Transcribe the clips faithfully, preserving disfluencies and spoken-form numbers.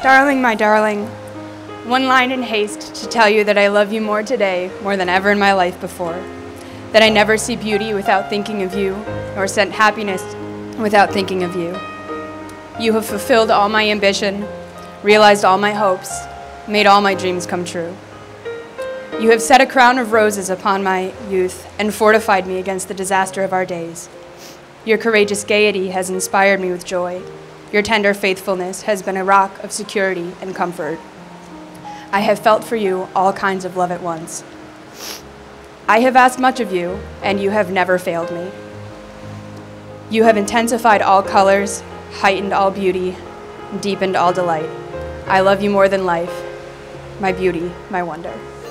Darling, my darling, one line in haste to tell you that I love you more today, more than ever in my life before. That I never see beauty without thinking of you, nor scent happiness without thinking of you. You have fulfilled all my ambition, realized all my hopes, made all my dreams come true. You have set a crown of roses upon my youth and fortified me against the disaster of our days. Your courageous gaiety has inspired me with joy. Your tender faithfulness has been a rock of security and comfort. I have felt for you all kinds of love at once. I have asked much of you, and you have never failed me. You have intensified all colors, heightened all beauty, deepened all delight. I love you more than life, my beauty, my wonder.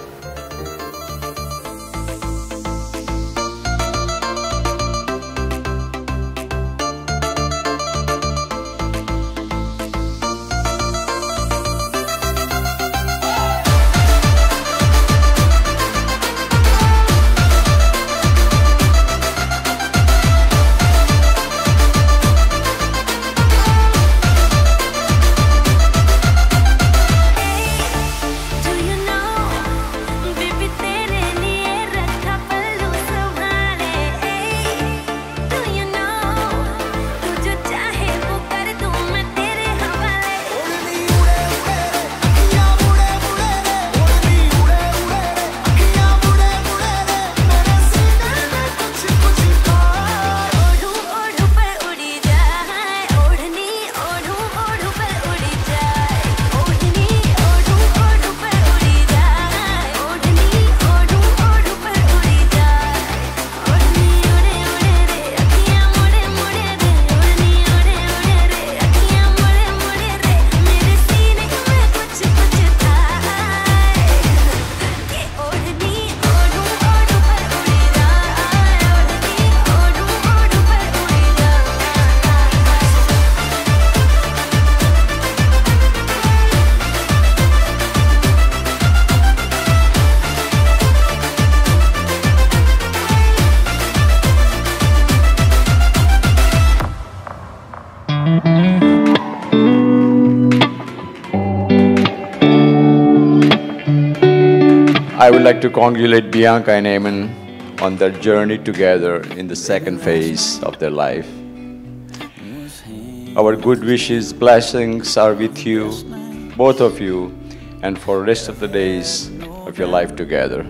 I would like to congratulate Bianca and Eamon on their journey together in the second phase of their life. Our good wishes, blessings are with you, both of you, and for the rest of the days of your life together.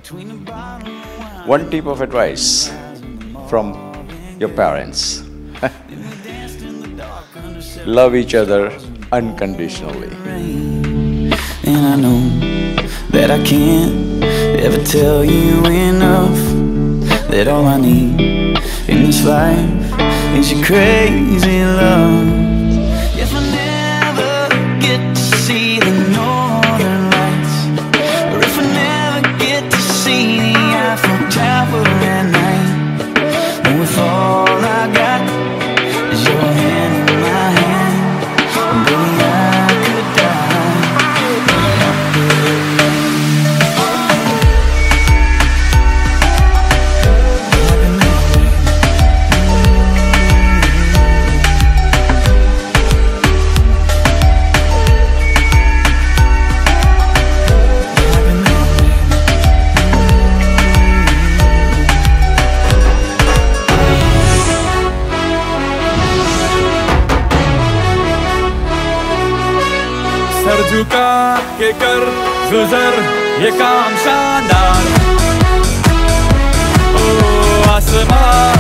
One tip of advice from your parents. Love each other unconditionally. And I know that I can't ever tell you enough that all I need in this life is your crazy love. If I never get to see the northern lights, or if I never get to see the Eiffel Tower at night, and if all I got is your hand in my hand, baby, I could die. सर झुका के कर गुजर ये काम शानदार ओ आसमां